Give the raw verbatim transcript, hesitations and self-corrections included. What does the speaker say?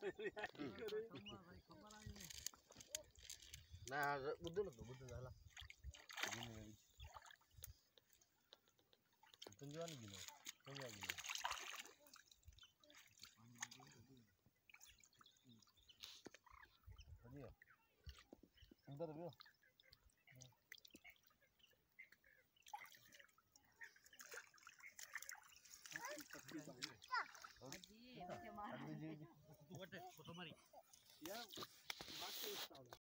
Nah, betul tuh, betul salah. Gini lagi. Tunjukan gini. Tunjuk gini. Tadi ya. Bentar dulu. Haji, macam mana? What? What? What?